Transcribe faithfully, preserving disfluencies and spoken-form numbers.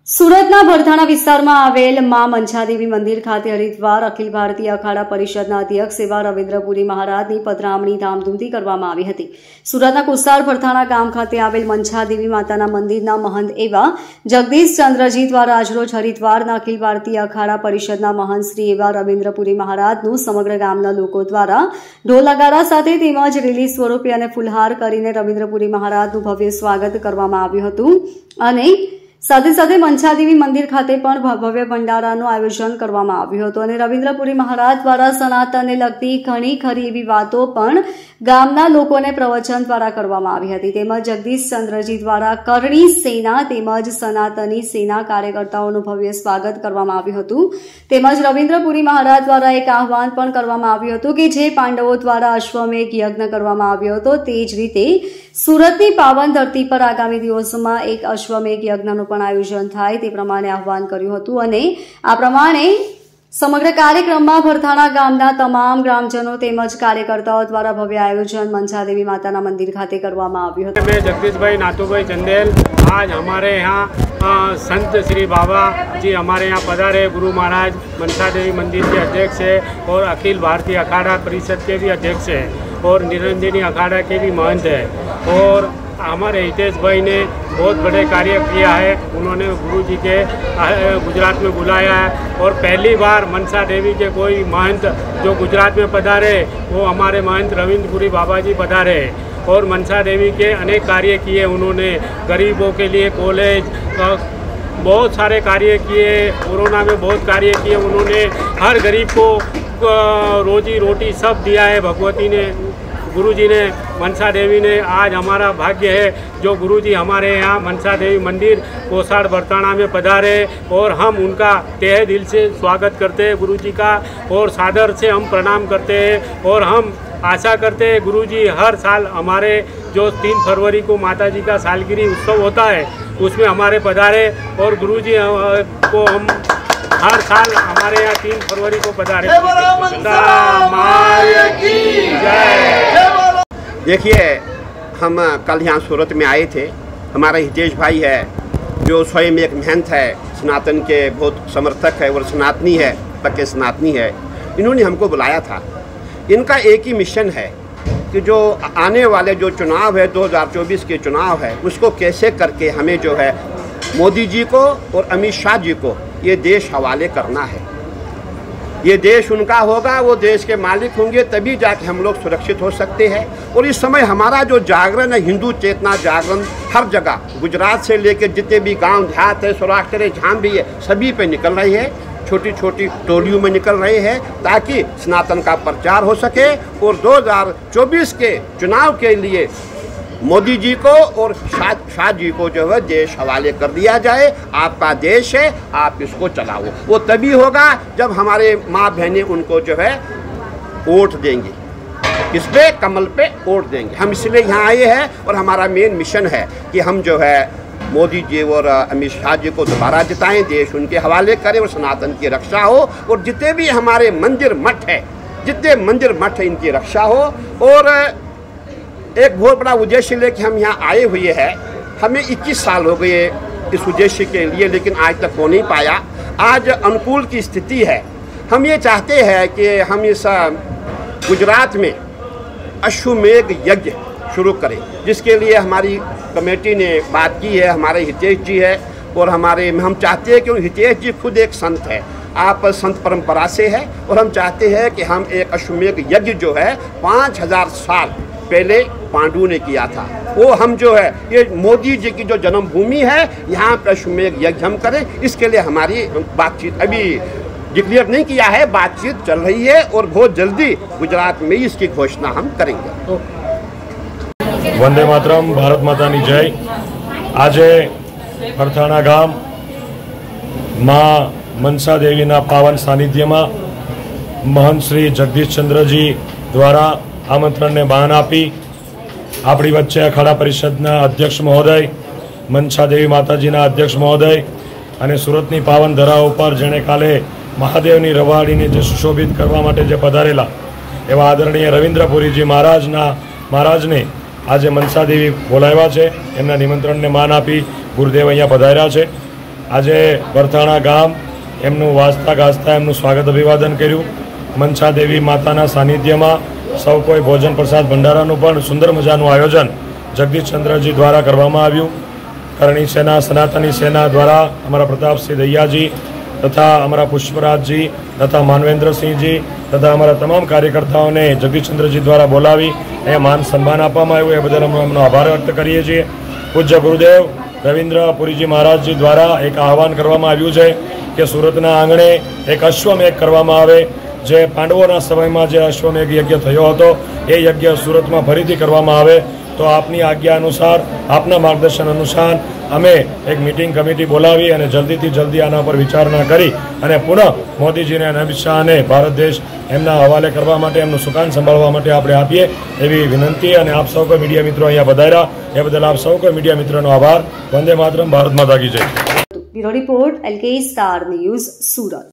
સુરતના ભરથાણા વિસ્તારમાં આવેલ મા મંછાદેવી મંદિર ખાતે હરિદ્વાર અખિલ ભારતીય અખાડા પરિષદના અધ્યક્ષ એવા રવિન્દ્રપુરી મહારાજની પધરામણી ધામધૂમથી કરવામાં આવી હતી। સુરતના કુસ્તાર ભરથાણા ગામ ખાતે આવેલ મંછાદેવી માતાના મંદિરના મહંત એવા જગદીશ ચંદ્રજી દ્વારા આજરોજ હરિદ્વારના અખિલ ભારતીય અખાડા પરિષદના મહંત શ્રી એવા રવિન્દ્રપુરી મહારાજનું સમગ્ર ગામના લોકો દ્વારા ઢોલ નગારા સાથે તેમજ રેલી સ્વરૂપે અને ફુલહાર કરીને રવિન્દ્રપુરી મહારાજનું ભવ્ય સ્વાગત કરવામાં આવ્યું હતું અને સાથે સાથે મંછાદેવી મંદિર ખાતે પણ ભવ્ય ભંડારાનું આયોજન કરવામાં આવ્યું હતું અને રવિન્દ્રપુરી મહારાજ દ્વારા સનાતનને લગતી ઘણી ખરી એવી વાતો પણ ગામના લોકોને પ્રવચન દ્વારા કરવામાં આવી હતી। તેમજ જગદીશ ચંદ્રજી દ્વારા કરણી સેના તેમજ સનાતની સેના કાર્યકર્તાઓનું ભવ્ય સ્વાગત કરવામાં આવ્યું હતું। તેમજ રવિન્દ્રપુરી મહારાજ દ્વારા એક આહવાન પણ કરવામાં આવ્યું હતું કે જે પાંડવો દ્વારા અશ્વમેઘ યજ્ઞ કરવામાં આવ્યો હતો તે જ રીતે સુરતની પાવન ધરતી પર આગામી દિવસોમાં એક અશ્વમેઘ યજ્ઞનું પણ આયોજન થાય તે પ્રમાણે આહવાન કર્યું હતું અને આ પ્રમાણે સમગ્ર કાર્યક્રમમાં ભરથાણા ગામના તમામ ग्रामजनों તેમજ કાર્યકર્તાઓ દ્વારા ભવ્ય આયોજન મંછાદેવી માતાના મંદિર ખાતે કરવામાં આવ્યું હતું। मैं जगदीश भाई नाथू भाई चंदेल आज हमारे यहाँ संत श्री बाबा जी हमारे यहाँ पधारे। गुरु महाराज मनसा देवी मंदिर के अध्यक्ष है और अखिल भारतीय अखाड़ा परिषद के भी अध्यक्ष है और निरंजनी अखाड़ा के भी महंत है और हमारे हितेश भाई ने बहुत बड़े कार्य किया है। उन्होंने गुरु जी के गुजरात में बुलाया है और पहली बार मनसा देवी के कोई महंत जो गुजरात में पधारे वो हमारे महंत रविंद्रपुरी बाबा जी पधारे और मनसा देवी के अनेक कार्य किए। उन्होंने गरीबों के लिए कॉलेज बहुत सारे कार्य किए, कोरोना में बहुत कार्य किए। उन्होंने हर गरीब को रोजी रोटी सब दिया है। भगवती ने गुरुजी ने मनसा देवी ने आज हमारा भाग्य है जो गुरुजी हमारे यहाँ मनसा देवी मंदिर कोसाड़ भरथाणा में पधारे और हम उनका तहे दिल से स्वागत करते हैं गुरुजी का और सादर से हम प्रणाम करते हैं और हम आशा करते हैं गुरुजी हर साल हमारे जो तीन फरवरी को माता जी का सालगिरह उत्सव होता है उसमें हमारे पधारे और गुरुजी को हम हर साल हमारे यहाँ तीन फरवरी को पधारे। देखिए हम कल यहाँ सूरत में आए थे। हमारा हितेश भाई है जो स्वयं एक महंत है, सनातन के बहुत समर्थक है और सनातनी है, पक्के सनातनी है। इन्होंने हमको बुलाया था। इनका एक ही मिशन है कि जो आने वाले जो चुनाव है दो हज़ार चौबीस के चुनाव है उसको कैसे करके हमें जो है मोदी जी को और अमित शाह जी को ये देश हवाले करना है। ये देश उनका होगा, वो देश के मालिक होंगे तभी जाके हम लोग सुरक्षित हो सकते हैं। और इस समय हमारा जो जागरण है, हिंदू चेतना जागरण हर जगह गुजरात से लेकर जितने भी गांव देहात है, सौराष्ट्र है, जहाँ भी है सभी पे निकल रही है। छोटी छोटी टोलियों में निकल रहे हैं ताकि सनातन का प्रचार हो सके और दो हज़ार चौबीस के चुनाव के लिए मोदी जी को और शाह शाह जी को जो है देश हवाले कर दिया जाए। आपका देश है, आप इसको चलाओ। वो तभी होगा जब हमारे माँ बहनें उनको जो है वोट देंगी। इस पे कमल पे वोट देंगे। हम इसलिए यहाँ आए हैं और हमारा मेन मिशन है कि हम जो है मोदी जी और अमित शाह जी को दोबारा जिताएं, देश उनके हवाले करें और सनातन की रक्षा हो और जितने भी हमारे मंदिर मठ है, जितने मंदिर मठ है इनकी रक्षा हो। और एक बहुत बड़ा उद्देश्य लेके हम यहाँ आए हुए हैं। हमें इक्कीस साल हो गए इस उद्देश्य के लिए लेकिन आज तक हो नहीं पाया। आज अनुकूल की स्थिति है। हम ये चाहते हैं कि हम इस गुजरात में अश्वमेघ यज्ञ शुरू करें जिसके लिए हमारी कमेटी ने बात की है। हमारे हितेश जी है और हमारे हम चाहते हैं कि हितेश जी खुद एक संत है, आप संत परंपरा से है और हम चाहते हैं कि हम एक अश्वमेघ यज्ञ जो है पाँच हजार साल पहले पांडु ने किया था वो हम जो है ये मोदी जी की जो जन्मभूमि है यहाँ पर अश्वमेघ यज्ञ हम करें। इसके लिए हमारी बातचीत अभी डिक्लेयर नहीं किया है, बातचीत चल रही है और बहुत जल्दी गुजरात में इसकी घोषणा हम करेंगे। वंदे मातरम, भारत माता की जय। आज भरथाणा गाम माँ मनसा देवी पावन सानिध्य में महंत श्री जगदीश चंद्र जी द्वारा आमंत्रण ने बहान आपी अपनी वच्चे अखाड़ा परिषदना अध्यक्ष महोदय, मनसा देवी माताजी अध्यक्ष महोदय और सूरतनी पावन धराओ पर जेने काले महादेवनी रवाड़ीने जे सुशोभित करवा माटे जे पधारेला एवा आदरणीय रविंद्रपुरी जी महाराजना महाराज ने आज मनसा देवी बोलाव्या छे। एमना निमंत्रण ने मान आपी गुरुदेव अहींया पधार्या छे આજે ભરથાણા ગામ એમનું વાંચતા ગાજતા એમનું સ્વાગત અભિવાદન કર્યું. મનસા દેવી માતાના સાનિધ્યમાં સૌ કોઈ ભોજન પ્રસાદ ભંડારાનું પણ સુંદર મજાનું આયોજન જગદીશચંદ્રજી દ્વારા કરવામાં આવ્યું. કરણી સેના, સનાતની સેના દ્વારા અમારા પ્રતાપસિંહ દૈયાજી તથા અમારા પુષ્પરાજજી તથા માનવેન્દ્રસિંહજી તથા અમારા તમામ કાર્યકર્તાઓને જગદીશચંદ્રજી દ્વારા બોલાવી અહીંયા માન સન્માન આપવામાં આવ્યું. એ બદલ અમે એમનો આભાર વ્યક્ત કરીએ છીએ. પૂજ્ય ગુરુદેવ રવિન્દ્ર પુરીજી મહારાજજી દ્વારા એક આહવાન કરવામાં આવ્યું છે કે સુરતના આંગણે એક અશ્વમેઘ કરવામાં આવે. જે પાંડવોના સમયમાં જે અશ્વમેઘ યજ્ઞ થયો હતો એ યજ્ઞ સુરતમાં ફરીથી કરવામાં આવે. તો આપની આજ્ઞા અનુસાર, આપના માર્ગદર્શન અનુસાર અમે એક મીટિંગ કમિટી બોલાવી અને જલ્દીથી જલ્દી આના પર વિચારણા કરી અને પુનઃ મોદીજીને અને અમિત શાહને ભારત દેશ એમના હવાલે કરવા માટે, એમનું સુકાન સંભાળવા માટે આપણે આપીએ એવી વિનંતી. અને આપ સૌ કોઈ મીડિયા મિત્રો અહીંયા પધાર્યા એ બદલ આપ સૌ કોઈ મીડિયા મિત્રોનો આભાર. વંદે માતરમ. ભારત માતા કી જય. Bureau report LK star news, Surat.